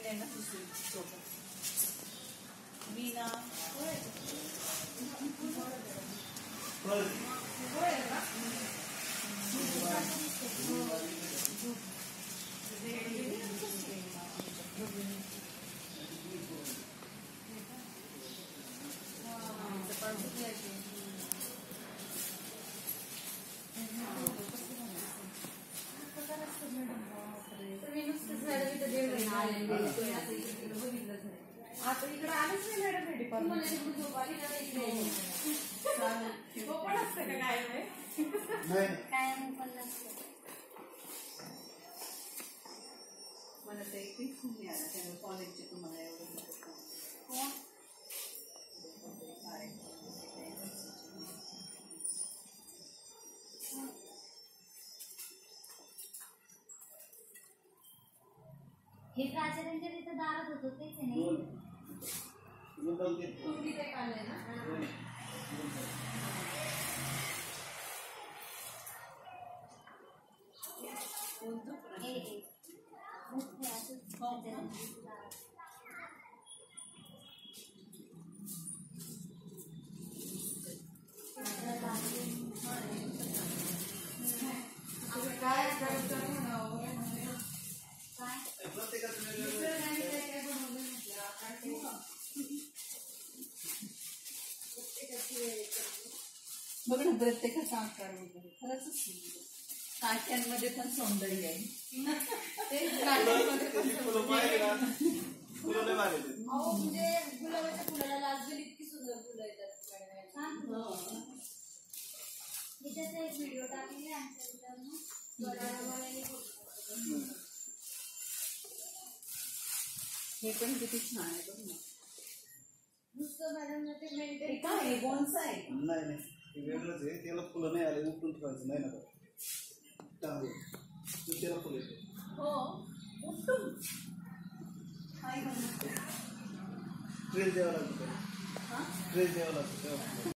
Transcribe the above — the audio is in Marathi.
आहे ना दुसरी सोबत मीना आता इकडे आलेच नाही मॅडम हे डिपार्टमेंट पण असतं का काय मला ते एकच नाही आला त्यामुळे कॉलेजचे तुम्हाला एवढं हे प्राचार्यांच्या तिथं दारात होतो तेच नाही तुम्ही ते काढलंय ना बघ ना प्रत्येकाचा आकार वगैरे खरंच काट्यांमध्ये पण सौंदर्य आहे ते काट्यांमध्ये पण म्हणजे गुलाबाच्या फुलाला लाजली इतकी सुंदर फुलं येतात त्याचा एक व्हिडिओ टाकलेला आमच्या हे पण किती छान आहे बघ ना नुसतं मॅडम ते मेंटेन काय बोन्साय नाही नाही ते वेगळंच आहे त्याला फुलं नाही आले उठून ठेवायचं नाही ना त्याला फुलं येते हो उठून ट्रेस द्यावं लागतं ट्रेस द्यावं लागतं